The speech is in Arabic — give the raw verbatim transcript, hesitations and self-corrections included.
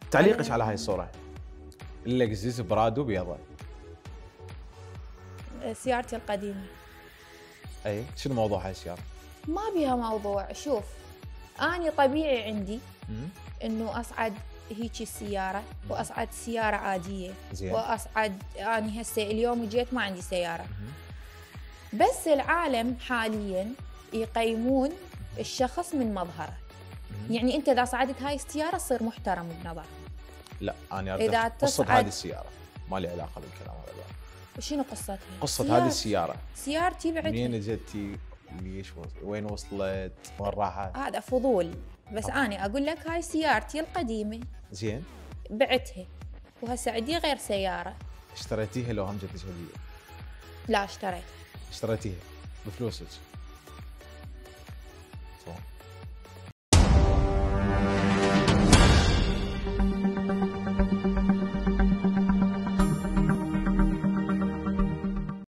تعليقك على هاي الصورة اللكزس برادو بيضاء. سيارتي القديمة. اي شنو موضوع هاي السيارة؟ ما بيها موضوع. شوف أنا طبيعي عندي مم. إنه أصعد هيجي السيارة وأصعد سيارة عادية. زين. وأصعد أنا هسه اليوم جيت ما عندي سيارة. مم. بس العالم حاليا يقيمون الشخص من مظهره. مم. يعني أنت إذا صعدت هاي السيارة تصير محترم بنظر. لا انا إذا اريد قصة تصعد- هذه السيارة ما لي علاقة بالكلام هذا. شنو قصتها؟ قصة سيارة. هذه السيارة سيارتي بعتها. منين اجتي؟ ليش وص- وين وصلت؟ وين راحت؟ هذا فضول. بس طب. أنا أقول لك هاي سيارتي القديمة زين. بعتها وهسه عندي غير سيارة. اشتريتيها لو هم جتك هدية؟ لا اشتريتها. اشتريتيها بفلوسك؟ تمام.